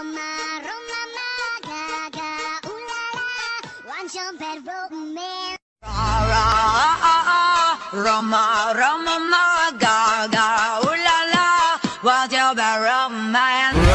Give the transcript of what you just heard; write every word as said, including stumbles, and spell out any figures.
Roma, Roma, ma, ga, ga, ooh la la, 완전 bad romance. Roma, Roma, ma, ga, ga, ooh la la, what's your bad romance?